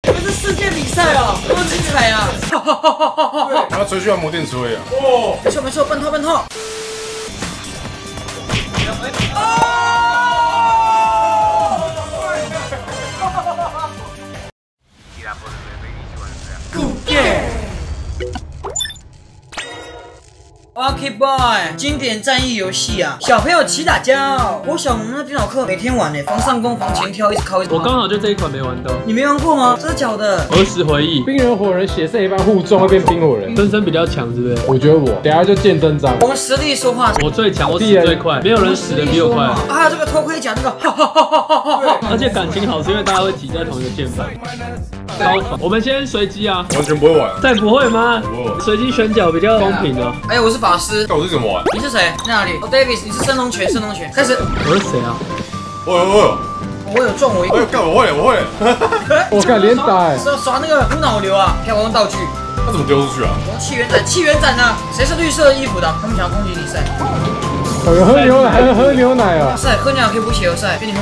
你们是世界比赛哦，多精彩啊！ 然后吹去按摩店吹啊。 哦，没错没错，半套半套。OK Boy， 经典战役游戏啊，小朋友齐打交。我小萌的电脑课每天玩呢，防上攻，防前跳，一直靠一直。 我刚好就这一款没玩到。 你没玩过吗？真的假的？ 儿时回忆。 冰人火人血色一般互撞会变冰火人。 森森比较强，是不是？ 我觉得我等下就见真章。 我们实力说话。 我最强，我死最快，没有人死的比我快。 还有这个偷窥甲那个， 而且感情好是因为大家会挤在同一个键盘。超爽！我们先随机啊， 完全不会玩。 再不会吗？随机选角比较公平啊。 哎，我是法师。 那我是怎么玩？ 你是谁？在哪里？哦 ，Davis， 你是升龙拳，升龙拳。开始。 我是谁啊？ 我有中我一个。 干我会了，我会了。 我靠，连打哎！ 耍那个无脑流啊！看我用道具。 他怎么丢出去啊？ 我用气源斩，气源斩呢？谁是绿色衣服的？他们想要攻击你赛。 喝牛奶，还能喝牛奶啊！ 赛，喝牛奶可以补血哦，赛，给你喝。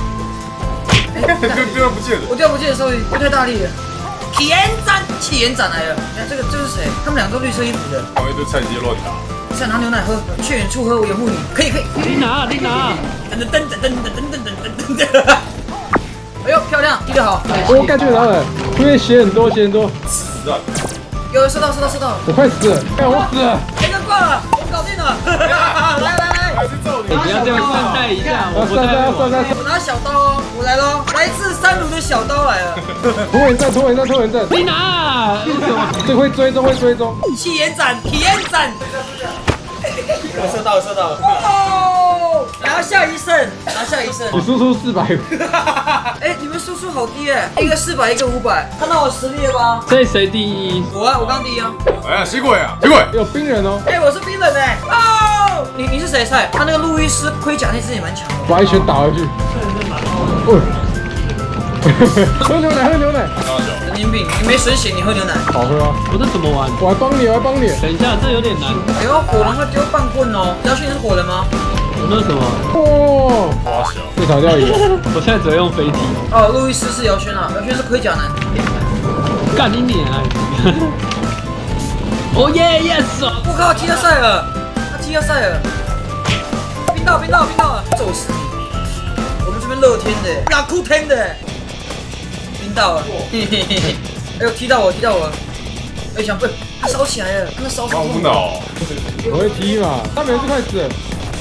丢不见了。 我掉不见的时候不太大力了。气源斩，气源斩来了。哎，这是谁？他们两个都绿色衣服的。 旁边一堆菜鸡乱打。 再拿牛奶喝，去远处喝，我掩护你。可以。 你拿。 哎呦，漂亮，踢得好。 我感觉到了，后面血很多。 死啊！ 有射到。 我快死了，我死了。 这个挂了，我搞定了。来。 你不要这样善待一下，我不太会玩。 我拿小刀哦，我来喽，来自三卢的小刀来了。 拖延症。 你拿， 这会追踪。 气焰斩，我射到了。哦，拿下一胜。 我输出400。 哎，你们输出好低哎，一个400，一个500，看到我实力了吧？ 这谁第一？ 我刚第一啊。 哎呀，吸鬼！ 有冰人哦。 哎，我是冰人哎。哦，你是谁赛？他那个路易斯盔甲那只也蛮强的。 把一拳打回去。喝牛奶。 神经病，你没水血，你喝牛奶。 好喝啊！ 我这怎么玩？ 我还帮你。 等一下，这有点难。 哎呦，火人会丢棒棍哦。姚轩是火人吗？ 我那什么？ 哇小， 这场掉一个。 我现在只会用飞体。 哦，路易斯是姚轩啊，姚轩是盔甲男。 干你脸啊！哦耶 ，yes！ 我靠，踢到塞尔，他踢到塞尔，冰到了，揍死你！我们这边乐天的，拉酷天的，冰到了，哎呦，踢到我！哎，想不，他烧起来了，那烧。 好无脑。 我会踢嘛，他每次快死了。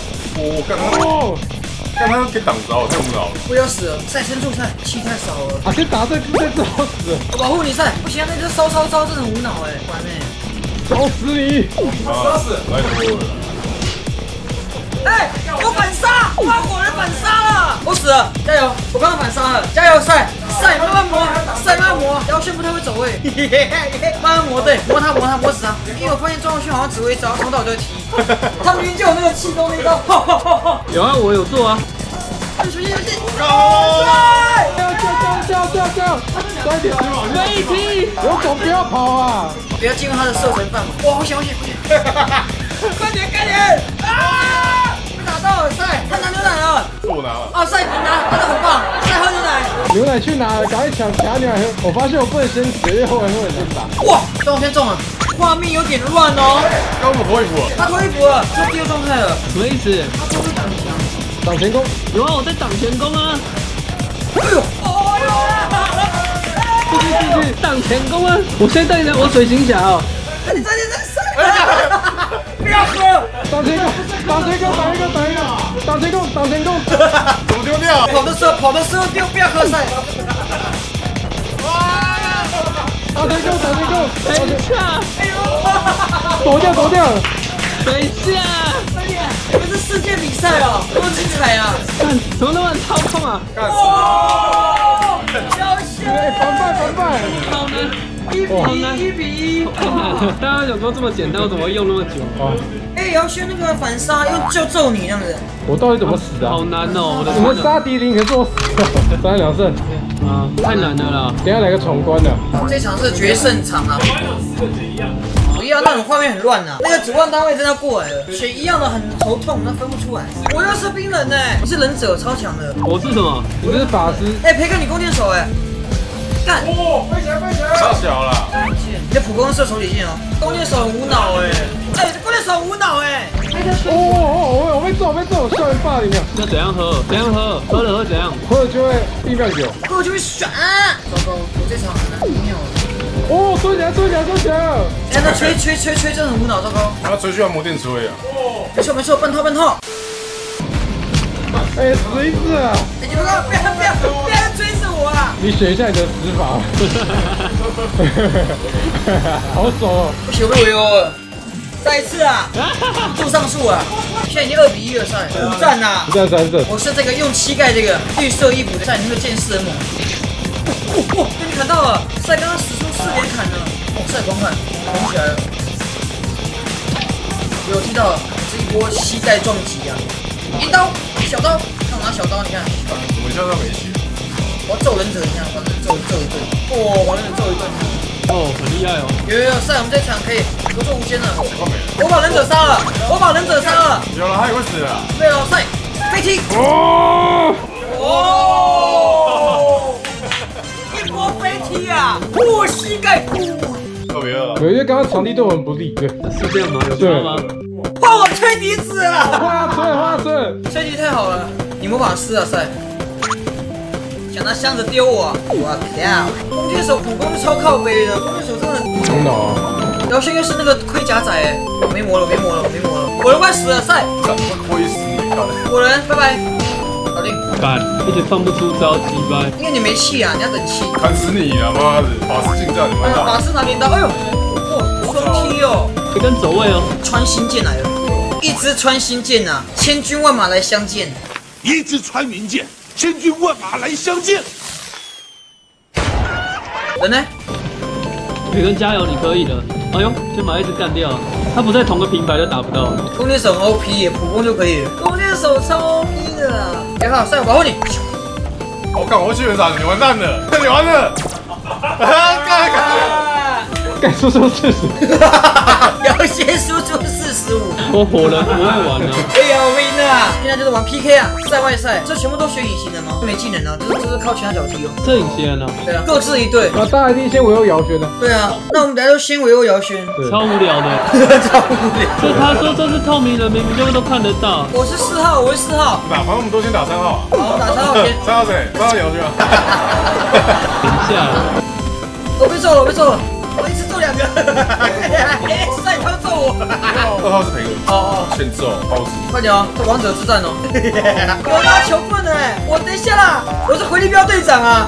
干他给挡着，太无脑了。 不要死了，赛撑住赛，气太少了。 啊，先打这只好死了。 我保护你赛，不行啊，那只烧，真的很无脑哎，完哎。 烧死你！ 来多了。 哎，我反杀，我把火人反杀了，我死了，加油！我刚刚反杀了，加油赛，慢慢磨，姚轩不太会走位，慢慢磨，对，磨死他。因为我发现庄浩轩好像只会一招，从头到尾都会踢，他明明就有那个气功那一招。 有啊，我有做啊。 小心！ 掉！快点！ 飞踢！ 有种不要跑啊！ 不要进入他的射程范围。哇，好险！快点！啊！被打到了，赛，他拿牛奶了。 是我拿了。 啊，赛你拿，真的很棒，赛喝牛奶。 牛奶去哪了？赶快抢牛奶喝！我发现我不能先死，因为后来会很难打。 哇，中先中了，画面有点乱哦。 刚我脱衣服了。 他脱衣服了，这第二状态了。 什么意思？ 他脱衣挡墙。 挡前攻。 有啊，我在挡前攻啊。 哎呦！ 继续挡前攻啊！我现在我水行侠哦。 你在不要喝！ 挡前攻！挡前攻！ 怎么丢掉？ 跑的时候丢，不要喝赛。 挡前攻！ 等一下！ 哎呦！ 躲掉！ 等一下！ 你们是世界比赛哦，多精彩啊！ 看怎么那么操控啊！ 哇！小心！ 反败！ 好难 ！1比1， 好难！大家想说这么简单，我怎么会用那么久？ 哎，姚轩那个反杀就揍你这样子。 我到底怎么死的？ 好难哦！ 我们杀敌0，可是我死了，3胜2胜。 啊，太难了啦！ 等下来个闯关的。 这场是决胜场啊！一样，那种画面很乱啊。那个主办单位真的过来了，选一样的很头痛，那分不出来。我又是冰人哎，我是忍者，超强的。 我是什么？ 你不是法师？ 哎，培哥你弓箭手哎，干！ 哦，飞太小了。 你的普攻射手底线哦，弓箭手很无脑哎，弓箭手很无脑哎。 我被揍，校园霸凌了。 要怎样喝？怎样喝？喝了会怎样？ 喝了就会1秒9。 喝了就会爽。糟糕，我这场很难尿了。 哦，追起来！ 哎，那吹真的很无脑，糟糕。 然后吹去按摩店吹啊。 没错，笨套。 哎，死一次啊！ 哎，你们不要追着我啊！ 你选一下你的死法。好爽哦！ 不行，我被围殴了。再一次啊！助上树啊！现在已经2比1了，赛5战呐！ 1战3胜。 我是这个用膝盖这个绿色衣服的赛，那个剑士很猛。被你砍到了！赛刚刚使出4连砍呢。赛狂砍，红起来了。有踢到了，这一波膝盖撞击啊！一刀，小刀，看我拿小刀，你看。 我现在没血。 我要揍忍者，你看，把忍者揍一顿。哇，把忍者揍一顿。 哦，很厉害哦。 有，赛我们这场可以合作无间了。我把忍者杀了。 有了，他也会死了。 对了，赛飞踢。一波飞踢啊！膝盖特别饿。 因为刚刚场地对我们不利，对。 是这样吗？有差吗？ 换我吹笛子了！ 花吹， 吹笛太好了，你魔法师啊，赛！想拿箱子丢我，我靠！弓箭手普攻超靠背的，弓箭手真的无脑啊！ 然后现在是那个盔甲仔哎，没魔了，我人快死了，赛！ 会亏死你，看。 我人，拜拜，搞定。 干，一直放不出招，鸡掰。 因为你没气啊，你要等气。 砍死你了，妈的！法师近战，你妈的！ 法师拿镰刀，哎呦，双踢哦， 这跟走位哦。 穿心剑来了，一支穿心剑啊，千军万马来相见。 一支穿云箭，千军万马来相见。 人呢？ 培根加油，你可以的。哎呦，先把一只干掉，他不在同个平台就打不到。 弓箭手很 OP 耶，普攻就可以了。弓箭手超 OP 的啦！别怕，赛我保护你。 我干，我会去园长，你完蛋了，你完了！ 该说事实。 要先输出45。 我火人不会玩啊。 哎呀，我赢了啊！现在就是玩 PK 啊，赛外赛，这全部都学隐形人哦，没技能啊，这是靠其他脚踢哦。 这隐形人啊？ 对啊，各自一队。 啊，大家一定先围殴姚轩的。 对啊，那我们大家都先围殴姚轩。 超无聊的。 超无聊。 就他说这是透明人，明明就都看得到。 我是4号，我是4号。 反正我们都先打3号。 好，打3号先。 3号谁？3号姚轩啊。 等一下。 我被揍了，我一次揍2个。哎，赛他揍我。 2号是培根。 哦， 欠揍，包子。 快点哦，这王者之战哦。有拿球棍的哎，我等一下啦，我是回力镖队长啊。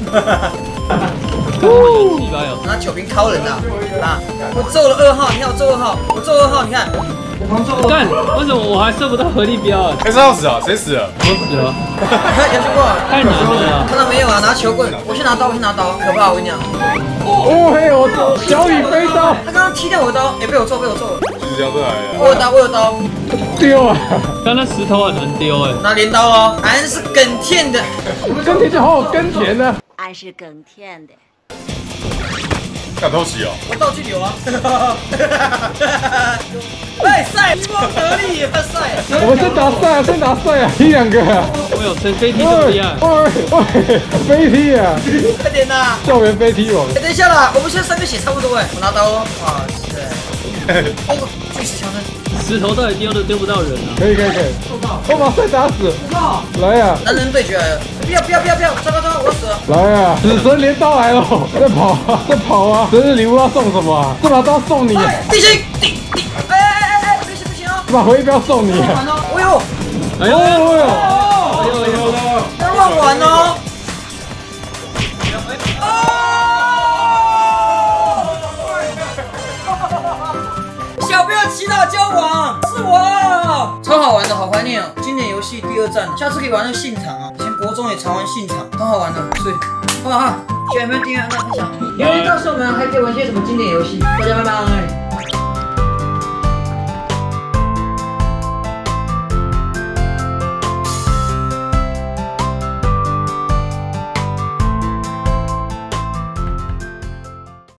拿酒瓶敲人啊！我揍了2号，你看我揍2号，你看。 干，为什么我还射不到合力镖啊？ 哎，3号死啊？谁死了？ 我死了。 杨军过来， 太难了。 看到没有啊？拿球棍，我先拿刀，可怕！我跟你讲。 哦嘿，我小李飞刀。 他刚刚踢掉我的刀，哎，被我揍了。 就是这样子来的。 我有刀。 丢啊！ 刚那石头很难丢哎。 拿镰刀哦，俺是耕田的。 耕田就好好耕田呢。 俺是耕田的。 敢偷袭哦！ 我道具流啊！哎，赛一波得力，赛！ 我们先打赛啊，踢2个啊！ 我有飞踢这么厉害？ 飞踢啊！ 快点呐！ 校园飞踢王！ 哎，等一下啦，我们现在3个血差不多哎，我拿刀哦！哇塞！哦，巨石强森， 石头到底丢不到人啊？ 可以，我把赛打死！来呀！ 男人对决来了！不要！糟糕，我死了！ 来呀！死神镰刀来了！在跑啊！生日礼物要送什么啊？这把刀送你！ 地心！哎，不行哦！ 这把回力镖送你！ 哎呦！不要乱玩哦！小朋友祈祷交往是我，超好玩的，好怀念哦！经典游戏第2站，下次可以玩那个信场啊，以前国中也常玩信场，超好玩的，所以好不好？喜欢有没有订阅、按赞、分享？留言告诉我们还可以玩些什么经典游戏，大家拜拜。